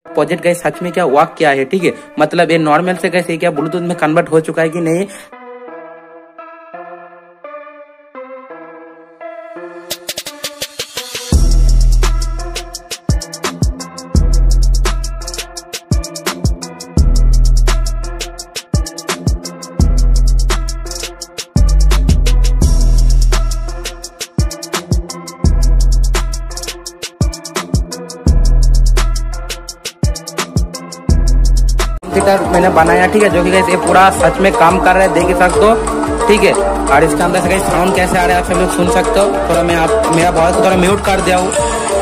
Project gas सच में क्या work किया है, ठीक है। मतलब ये नॉर्मल से कैसे क्या ब्लूटूथ में कन्वर्ट हो चुका है कि नहीं। मैंने बनाया, ठीक है, जो कि गाइस ये पूरा सच में काम कर रहा है, देख सकते हो, ठीक है। और इसके अंदर से गाइस साउंड कैसे आ रहा है आप सब लोग सुन सकते हो। थोड़ा मैं मेरा वॉइस को थोड़ा म्यूट कर दिया हूँ।